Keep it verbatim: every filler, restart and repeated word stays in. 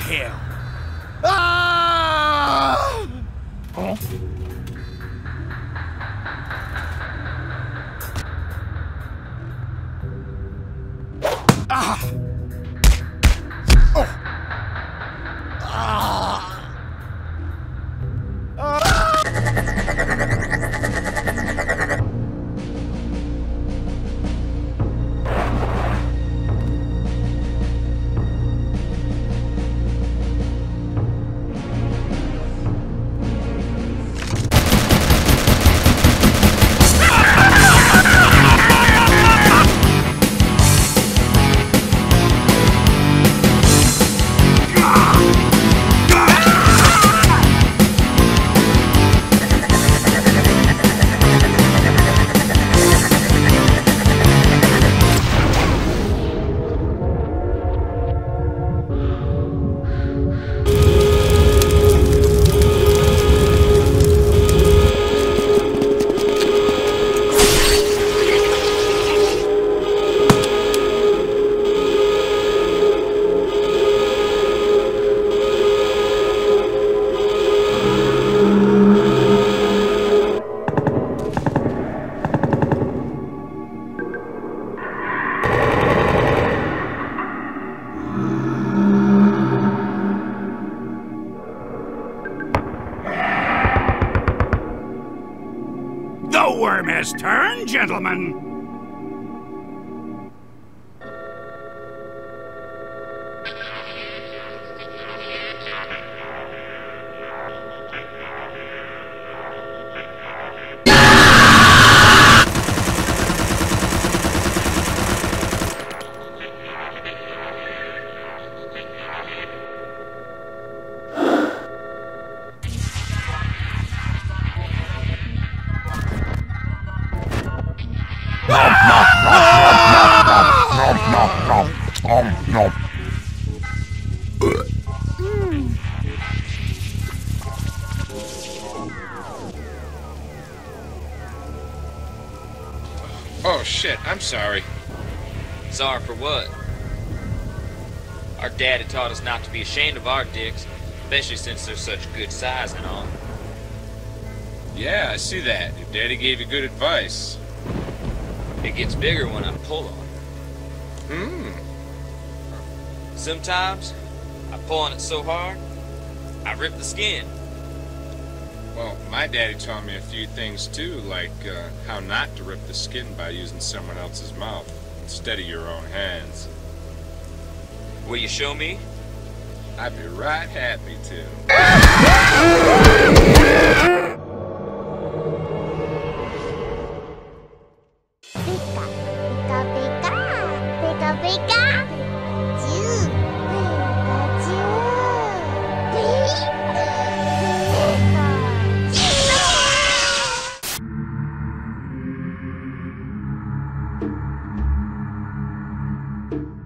kill. Ah! Huh? Ah! Oh! Ah! The worm has turned, gentlemen! Oh shit, I'm sorry. Sorry for what? Our daddy taught us not to be ashamed of our dicks, especially since they're such good size and all. Yeah, I see that. Your daddy gave you good advice. It gets bigger when I pull on it. Hmm. Sometimes, I pull on it so hard, I rip the skin. Well, my daddy taught me a few things too, like uh, how not to rip the skin by using someone else's mouth instead of your own hands. Will you show me? I'd be right happy to. You